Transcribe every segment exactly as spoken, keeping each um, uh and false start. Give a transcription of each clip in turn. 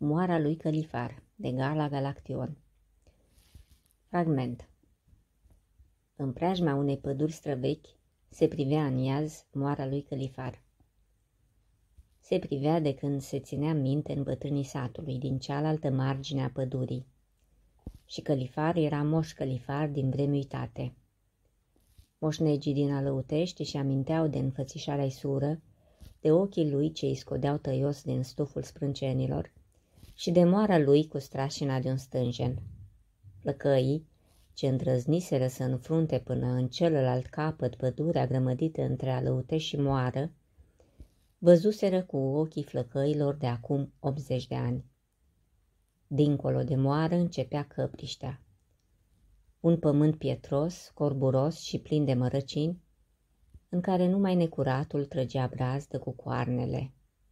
Moara lui Călifar, de Gala Galaction. Fragment. În preajma unei păduri străvechi se privea în iaz moara lui Călifar. Se privea de când se ținea minte în bătrânii satului, din cealaltă margine a pădurii. Și Călifar era moș Călifar din vremi uitate. Moșnegii din Alăutești își aminteau de înfățișarea-i sură, de ochii lui ce îi scodeau tăios din stuful sprâncenilor și de moara lui cu strașina de un stânjen. Flăcăii, ce îndrăzniseră să înfrunte până în celălalt capăt pădurea grămădită între Alăutești și Moară, văzuseră cu ochii flăcăilor de acum optzeci de ani. Dincolo de Moară începea Căpriștea, un pământ pietros, corburos și plin de mărăcini, în care numai necuratul trăgea brazdă cu coarnele.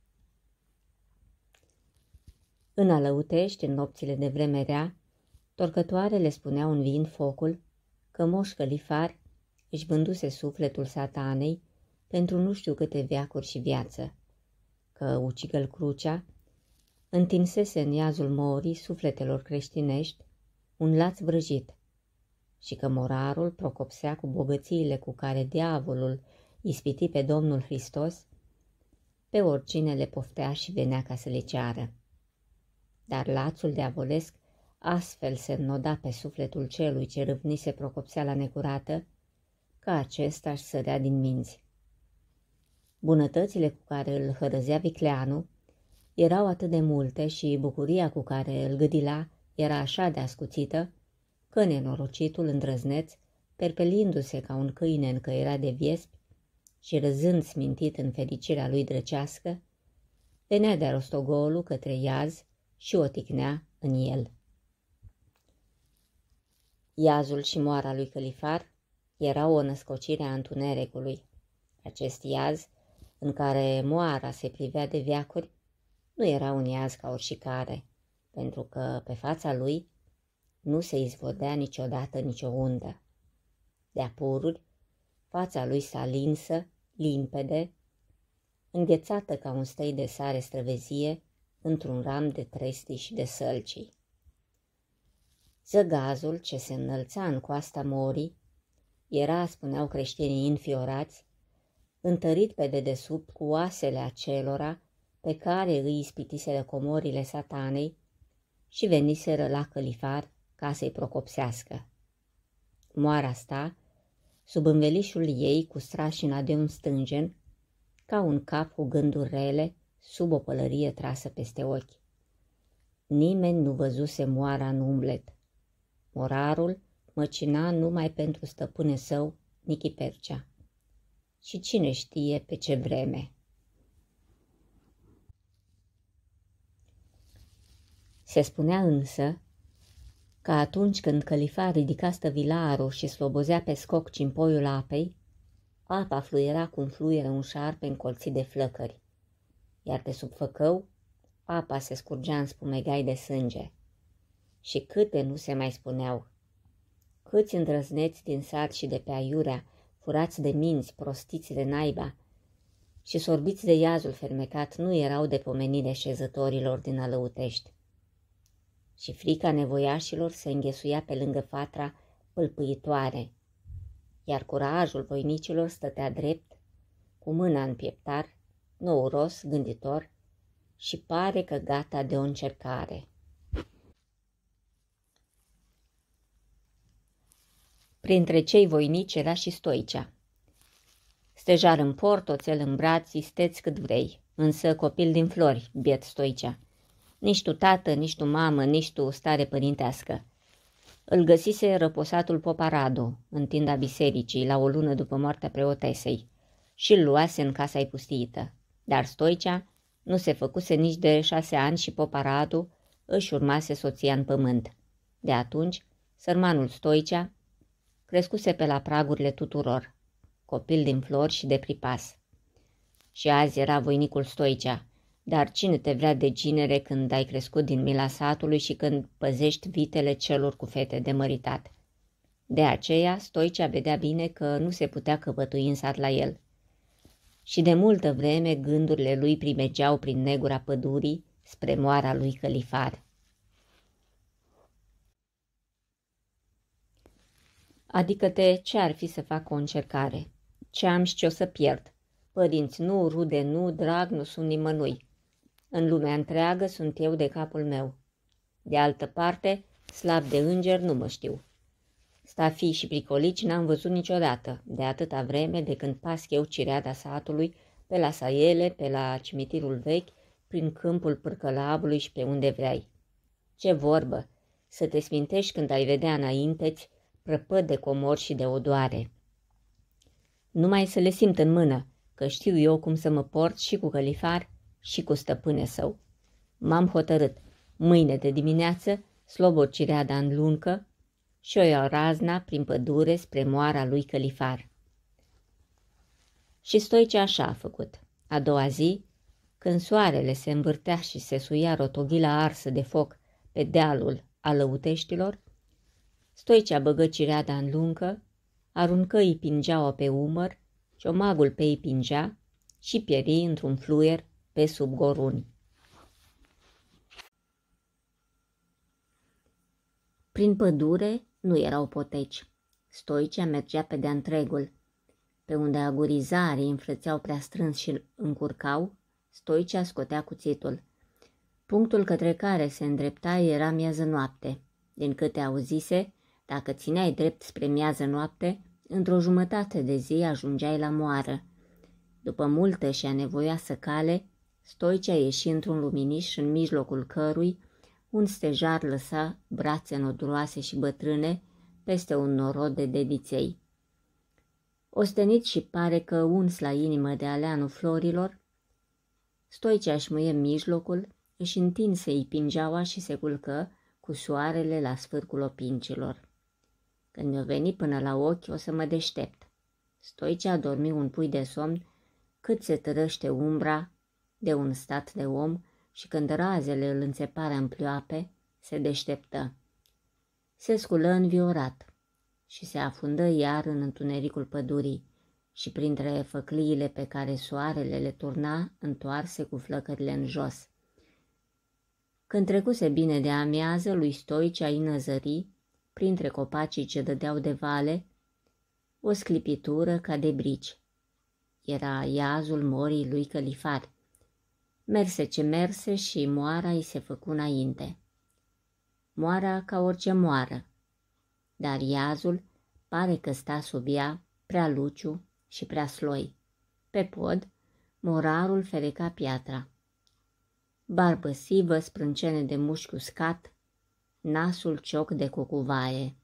În Alăutești, în nopțile de vreme rea, torcătoarele spuneau înviind focul că moș Călifar își vânduse sufletul satanei pentru nu știu câte veacuri și viață, că ucigăl Crucea întinsese în iazul morii sufletelor creștinești un laț vrăjit și că morarul procopsea cu bogățiile cu care diavolul ispiti pe Domnul Hristos pe oricine le poftea și venea ca să le ceară. Dar lațul diavolesc astfel se înnoda pe sufletul celui ce râvnise procopseala necurată, că acesta își sărea din minți. Bunătățile cu care îl hărăzea vicleanul erau atât de multe și bucuria cu care îl gâdila era așa de ascuțită, că nenorocitul îndrăzneț, perpelindu-se ca un câine încăierat de viespi și răzând smintit în fericirea lui drăcească, venea de rostogolul către iaz și o ticnea în el. Iazul și moara lui Călifar erau o născocire a întunericului. Acest iaz, în care moara se privea de veacuri, nu era un iaz ca oricare, pentru că pe fața lui nu se izvodea niciodată nicio undă. De-a pururi, fața lui salinsă, limpede, înghețată ca un stăi de sare străvezie într-un ram de trestii și de sălcii. Zăgazul ce se înălța în coasta morii era, spuneau creștinii înfiorați, întărit pe dedesubt cu oasele acelora pe care îi ispitiseră comorile satanei și veniseră la Călifar ca să-i procopsească. Moara sta sub învelișul ei cu strașina de un stângen, ca un cap cu gânduri rele sub o pălărie trasă peste ochi. Nimeni nu văzuse moara în umblet. Morarul măcina numai pentru stăpâne său, Nichi Percea. Și cine știe pe ce vreme. Se spunea însă că atunci când Călifar ridica stăvilarul și slobozea pe scoc cimpoiul apei, apa fluiera cum fluieră un șarpe încolțit de flăcări, iar de sub făcău apa se scurgea în spumegai de sânge. Și câte nu se mai spuneau, câți îndrăzneți din sat și de pe aiurea, furați de minți, prostiți de naiba și sorbiți de iazul fermecat, nu erau de pomenire șezătorilor din Alăutești. Și frica nevoiașilor se înghesuia pe lângă fatra pâlpâitoare, iar curajul voinicilor stătea drept, cu mâna în pieptar, nouros, gânditor și pare că gata de o încercare. Printre cei voinici era și Stoicea. Stejar în port, oțel în braț, isteți cât vrei, însă copil din flori, biet Stoicea. Nici tu tată, nici tu mamă, nici tu stare părintească. Îl găsise răposatul Poparadu, în tinda bisericii, la o lună după moartea preotesei, și îl luase în casa-i pustiită. Dar Stoicea nu se făcuse nici de șase ani și Poparadu își urmase soția în pământ. De atunci, sărmanul Stoicea crescuse pe la pragurile tuturor, copil din flori și de pripas. Și azi era voinicul Stoicea, dar cine te vrea de ginere când ai crescut din mila satului și când păzești vitele celor cu fete de măritat? De aceea Stoicea vedea bine că nu se putea căpătui în sat la el. Și de multă vreme gândurile lui primegeau prin negura pădurii spre moara lui Călifar. Adică-te, ce ar fi să fac o încercare? Ce am și ce o să pierd? Părinți nu, rude nu, drag nu sunt nimănui. În lumea întreagă sunt eu de capul meu. De altă parte, slab de înger nu mă știu. Stafii și pricolici n-am văzut niciodată, de atâta vreme de când pasc eu cireada satului, pe la saiele, pe la cimitirul vechi, prin câmpul pârcălavului și pe unde vrei. Ce vorbă, să te smintești când ai vedea înainte-ți prăpăd de comori și de odoare. Numai să le simt în mână, că știu eu cum să mă port și cu Călifar și cu stăpâne său. M-am hotărât, mâine de dimineață slobod cireada în luncă și o iau razna prin pădure spre moara lui Călifar. Și Stoice așa a făcut. A doua zi, când soarele se învârtea și se suia rotoghila arsă de foc pe dealul Alăuteștilor, Stoice băgă cireada în luncă, aruncă ipingeaua pe umăr, ciomagul pe ipingea și pieri într-un fluier pe sub goruni. Prin pădure nu erau poteci. Stoice mergea pe de-a întregul. Pe unde agurizarii înfrățeau prea strâns și încurcau, Stoice scotea cuțitul. Punctul către care se îndrepta era miază noapte. Din câte auzise, dacă țineai drept spre miază noapte, într-o jumătate de zi ajungeai la moară. După multă și anevoioasă cale, Stoice ieși într-un luminiș în mijlocul cărui un stejar lăsa brațe noduroase și bătrâne peste un norod de dediței. Ostenit și pare că uns la inimă de aleanul florilor, Stoice își mâie mijlocul, își întinse ipingeaua și se culcă cu soarele la sfârcul opincilor. Când mi-o veni până la ochi, o să mă deștept. Stoice a dormit un pui de somn cât se târăște umbra de un stat de om și când razele îl înțepară în plioape, se deșteptă. Se sculă înviorat și se afundă iar în întunericul pădurii și printre făcliile pe care soarele le turna, întoarse cu flăcările în jos. Când trecuse bine de amiază, lui Stoice îi năzări, printre copacii ce dădeau de vale, o sclipitură ca de brici. Era iazul morii lui Călifar. Merse ce merse și moara îi se făcu înainte. Moara ca orice moară, dar iazul pare că sta sub ea prea luciu și prea sloi. Pe pod, morarul fereca piatra. Barbă sivă, sprâncene de mușchi uscat, nasul cioc de cucuvaie.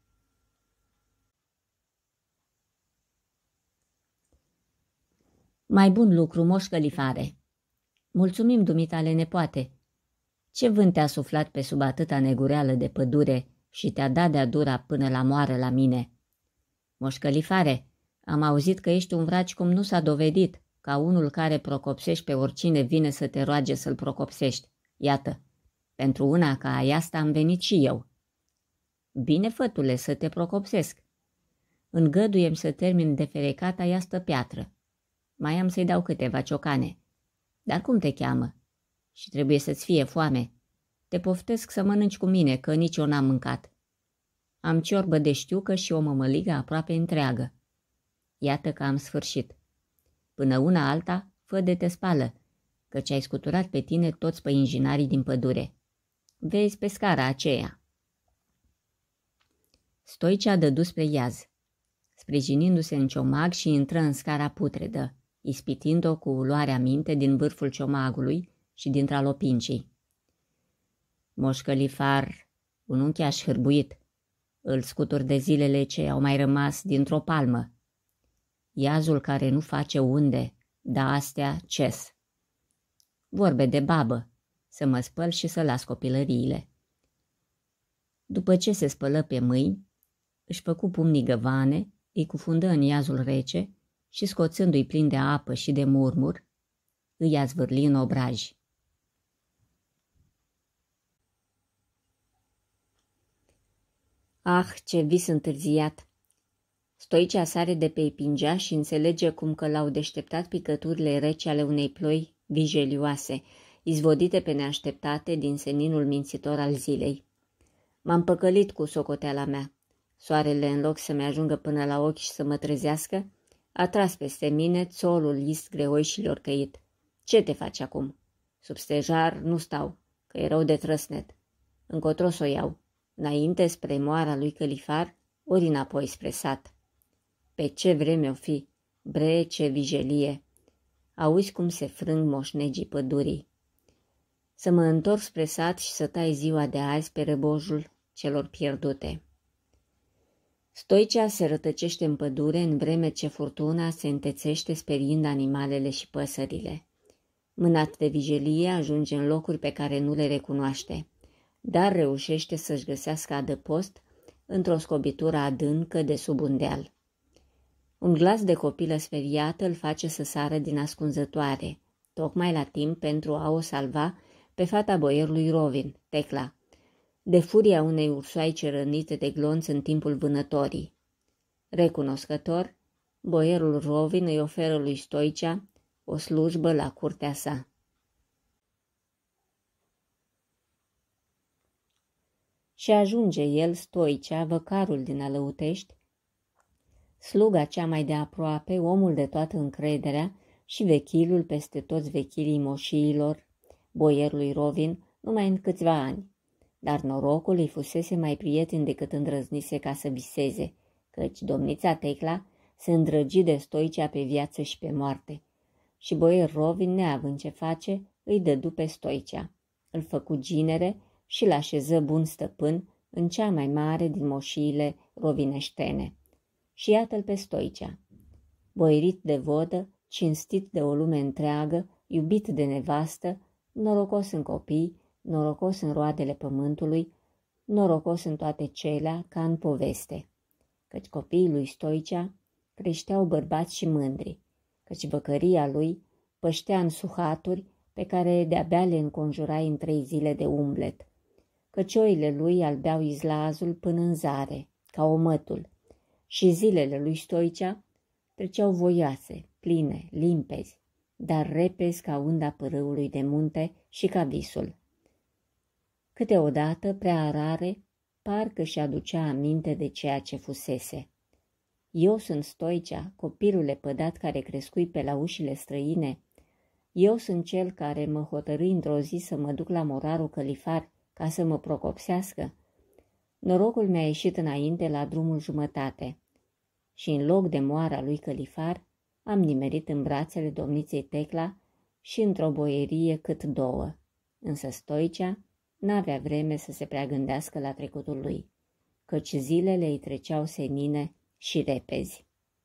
Mai bun lucru, Moș Călifare. Mulțumim, dumitale nepoate. Ce vânt te-a suflat pe sub atâta negureală de pădure și te-a dat de-a dura până la moară la mine? Moș Călifare, am auzit că ești un vraci cum nu s-a dovedit, ca unul care procopsești pe oricine vine să te roage să-l procopsești. Iată, pentru una ca aiasta am venit și eu. Bine, fătule, să te procopsesc. Îngăduiem să termin de ferecat aiastă piatră. Mai am să-i dau câteva ciocane. Dar cum te cheamă? Și trebuie să-ți fie foame. Te poftesc să mănânci cu mine, că nici eu n-am mâncat. Am ciorbă de știucă și o mămăligă aproape întreagă. Iată că am sfârșit. Până una alta, fă de te spală, căci ai scuturat pe tine toți păinjinarii din pădure. Vezi pe scara aceea. Stoice a dădu spre iaz, sprijinindu-se în ciomag și intră în scara putredă, ispitind-o cu luarea minte din vârful ciomagului și dintre lopincii. Moș Călifar, un uncheaș hârbuit, îl scutur de zilele ce au mai rămas dintr-o palmă. Iazul care nu face unde, da astea ces. Vorbe de babă, să mă spăl și să las copilăriile. După ce se spălă pe mâini, își făcu pumnii găvane, îi cufundă în iazul rece și, scoțându-i plin de apă și de murmur, îi a zvârli în obraj. Ah, ce vis întârziat! Stoice sare de pe ipingea și înțelege cum că l-au deșteptat picăturile rece ale unei ploi vijelioase, izvodite pe neașteptate din seninul mințitor al zilei. M-am păcălit cu socoteala mea. Soarele, în loc să-mi ajungă până la ochi și să mă trezească, a tras peste mine țolul list greoișilor căit. Ce te faci acum? Sub stejar nu stau, că e rău de trăsnet. Încotro s-o iau, înainte spre moara lui Călifar, ori înapoi spre sat. Pe ce vreme o fi, bre, ce vijelie! Auzi cum se frâng moșnegii pădurii. Să mă întorc spre sat și să tai ziua de azi pe răbojul celor pierdute. Stoicea se rătăcește în pădure în vreme ce furtuna se întețește speriind animalele și păsările. Mânat de vijelie ajunge în locuri pe care nu le recunoaște, dar reușește să-și găsească adăpost într-o scobitură adâncă de sub un deal. Un glas de copilă speriată îl face să sară din ascunzătoare, tocmai la timp pentru a o salva pe fata boierului Rovin, Tecla, de furia unei ursoaice rănite de glonț în timpul vânătorii. Recunoscător, boierul Rovin îi oferă lui Stoicea o slujbă la curtea sa. Și ajunge el, Stoicea, văcarul din Alăutești, sluga cea mai de aproape, omul de toată încrederea și vechilul peste toți vechilii moșiilor, boierului Rovin, numai în câțiva ani. Dar norocul îi fusese mai prieten decât îndrăznise ca să viseze, căci domnița Tecla se îndrăgi de Stoicea pe viață și pe moarte. Și boier Rovin, neavând ce face, îi dădu pe Stoicea. Îl făcu ginere și l-așeză bun stăpân în cea mai mare din moșiile rovineștene. Și iată-l pe Stoicea, boierit de vodă, cinstit de o lume întreagă, iubit de nevastă, norocos în copii, norocos în roadele pământului, norocos în toate celea, ca în poveste. Căci copiii lui Stoicea creșteau bărbați și mândri, căci văcăria lui păștea în suhaturi pe care de-abia le înconjurai în trei zile de umblet, căci oile lui albeau izlazul până în zare, ca omătul, și zilele lui Stoicea treceau voioase, pline, limpezi, dar repezi ca unda pârâului de munte și ca visul. Câteodată, prea rare, parcă și aducea aminte de ceea ce fusese. Eu sunt Stoicea, copilul lepădat care crescui pe la ușile străine. Eu sunt cel care mă hotărâi într-o zi să mă duc la morarul Călifar ca să mă procopsească. Norocul mi-a ieșit înainte la drumul jumătate și în loc de moara lui Călifar am nimerit în brațele domniței Tecla și într-o boierie cât două. Însă Stoicea n-avea vreme să se prea gândească la trecutul lui, căci zilele îi treceau senine și repezi.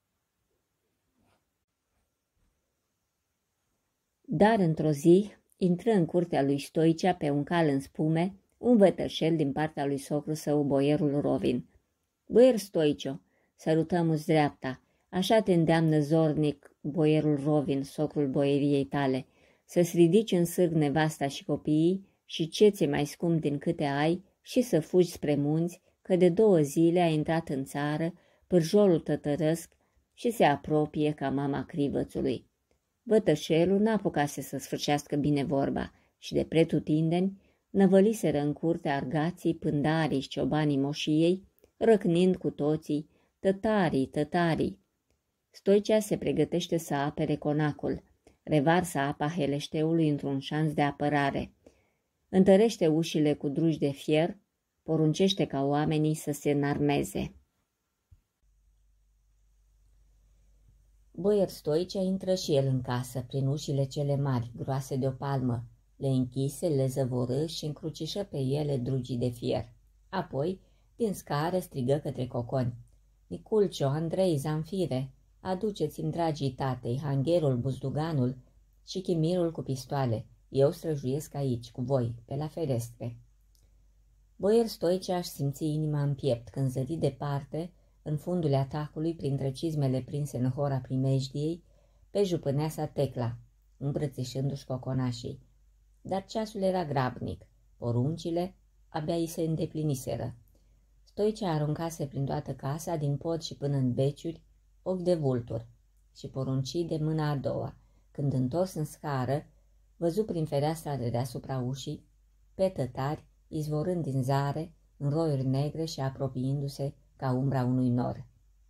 Dar într-o zi intră în curtea lui Stoicea pe un cal în spume un vătășel din partea lui socru său, boierul Rovin. Boier Stoicio, sărutăm-ți dreapta, așa te îndeamnă zornic boierul Rovin, socrul boieriei tale, să-ți ridici în sârg nevasta și copiii și ce ți mai scump din câte ai și să fugi spre munți, că de două zile a intrat în țară pârjolul tătărăsc și se apropie ca mama crivățului. Vătășelul n-apucase să sfârșească bine vorba și de pretutindeni năvăliseră în curte argații, pândarii și ciobanii moșiei, răcnind cu toții, tătarii, tătarii. Stoicea se pregătește să apere conacul, revarsă apa heleșteului într-un șanț de apărare, întărește ușile cu druși de fier, poruncește ca oamenii să se înarmeze. Boier Stoicea intră și el în casă, prin ușile cele mari, groase de o palmă, le închise, le zăvorâ și încrucișă pe ele drugii de fier. Apoi, din scară, strigă către coconi: Niculcio, Andrei, Zanfire, aduceți-mi dragii tatei, hangherul, buzduganul și chimirul cu pistoale. Eu străjuiesc aici, cu voi, pe la ferestre. Boier Stoicea își simți inima în piept când zări departe, în fundul atacului, printre cizmele prinse în hora primejdiei, pe jupâneasa Tecla, îmbrățișându-și coconașii. Dar ceasul era grabnic, poruncile abia îi se îndepliniseră. Stoicea aruncase prin toată casa, din pod și până în beciuri, ochi de vultur și porunci de mâna a doua, când întors în scară, văzu prin fereastra de deasupra ușii pe tătari izvorând din zare în roiuri negre și apropiindu-se ca umbra unui nor.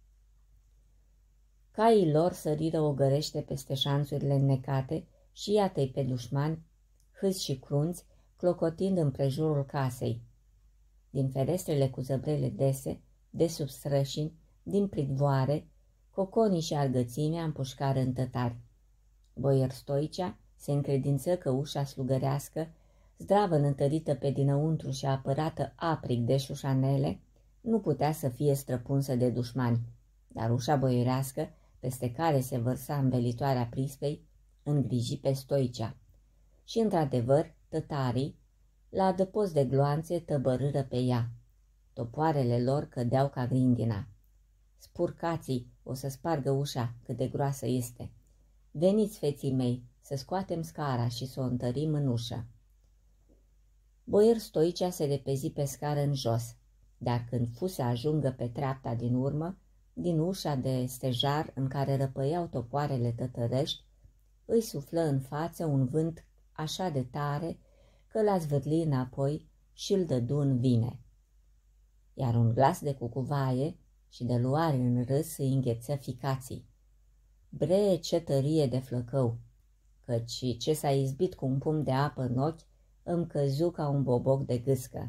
Caii lor săriră ogărește peste șanțurile înnecate și iată-i pe dușmani, hâți și crunți, clocotind împrejurul casei. Din ferestrele cu zăbrele dese, de sub strășini, din pridvoare, coconii și argățimea împușcară în tătari. Boier Stoicea se încredință că ușa slugărească, zdravă întărită pe dinăuntru și apărată aprig de șușanele, nu putea să fie străpunsă de dușmani, dar ușa boierească, peste care se vărsa învelitoarea prispei, îngriji pe Stoicea. Și, într-adevăr, tătarii, la adăpost de gloanțe, tăbărâră pe ea. Topoarele lor cădeau ca grindina. Spurcații, o să spargă ușa, cât de groasă este. Veniți, feții mei, să scoatem scara și să o întărim în ușă. Boier Stoicea se repezi pe scară în jos, dar când fu să ajungă pe treapta din urmă, din ușa de stejar în care răpăiau topoarele tătărăști, îi suflă în față un vânt așa de tare că l-a zvârli înapoi și îl dădu în vine. Iar un glas de cucuvaie și de luare în râs îi îngheță ficații. Bre, ce tărie de flăcău! Căci ce s-a izbit cu un pumn de apă în ochi, îmi căzu ca un boboc de gâscă.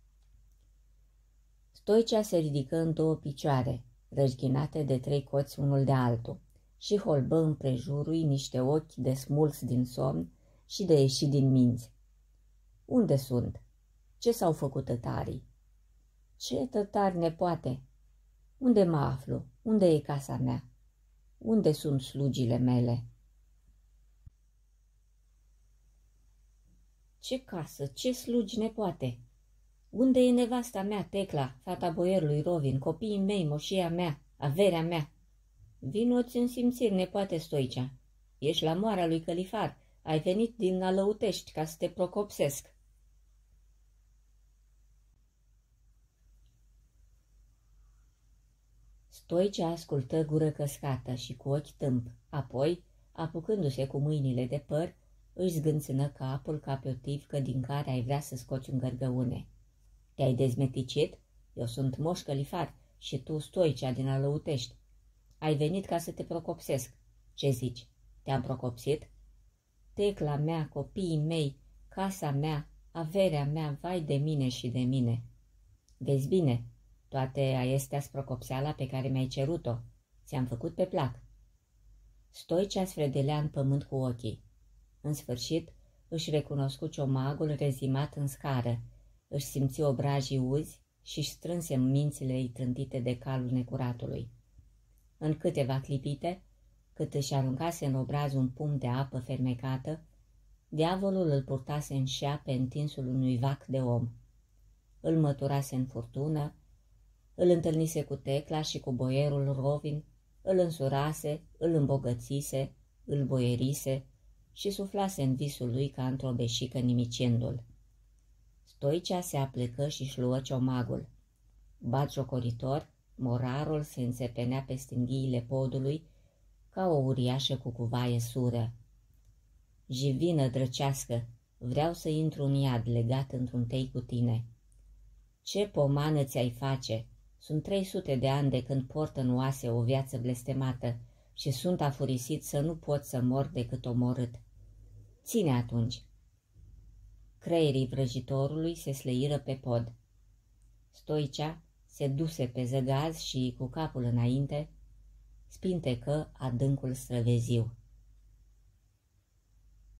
Stoicea se ridică în două picioare, rășghinate de trei coți unul de altul, și holbă împrejurui niște ochi de smuls din somn și de ieșit din minți. Unde sunt? Ce s-au făcut tătarii? Ce tătari, nepoate? Unde mă aflu? Unde e casa mea? Unde sunt slugile mele? Ce casă? Ce slugi, nepoate? Unde e nevasta mea, Tecla, fata boierului Rovin, copiii mei, moșia mea, averea mea? Vino-ți în simțiri, nepoate Stoicea. Ești la moara lui Călifar, ai venit din Nălăutești ca să te procopsesc. Stoicea ascultă gură căscată și cu ochi tâmp, apoi, apucându-se cu mâinile de păr, își zgânțână capul ca pe o tivcă din care ai vrea să scoți un gărgăune. Te-ai dezmeticit? Eu sunt Moș Călifar și tu Stoicea din Alăutești. Ai venit ca să te procopsesc. Ce zici? Te-am procopsit? Tecla mea, copiii mei, casa mea, averea mea, vai de mine și de mine. Vezi bine, toate aiestea-s procopseala pe care mi-ai cerut-o. Ți-am făcut pe plac. Stoicea sfredelea în pământ cu ochii. În sfârșit își recunoscu ciomagul rezimat în scară, își simți obrajii uzi și-și strânse mințile ei trântite de calul necuratului. În câteva clipite, cât își aruncase în obraz un pumn de apă fermecată, diavolul îl purtase în șea pe întinsul unui vac de om. Îl măturase în furtună, îl întâlnise cu Tecla și cu boierul Rovin, îl însurase, îl îmbogățise, îl boierise și suflase în visul lui ca într-o beșică nimicindu-l. Stoicea se aplecă și-și luă ciomagul. Batjocoritor, morarul se înțepenea pe stânghiile podului ca o uriașă cucuvaie sură. Jivină drăcească, vreau să intru în iad legat într-un tei cu tine. Ce pomană ți-ai face? Sunt trei sute de ani de când port în oase o viață blestemată și sunt afurisit să nu pot să mor decât omorât. Ține atunci. Creierii vrăjitorului se sleiră pe pod. Stoicea se duse pe zăgaz și, cu capul înainte, spintecă adâncul străveziu.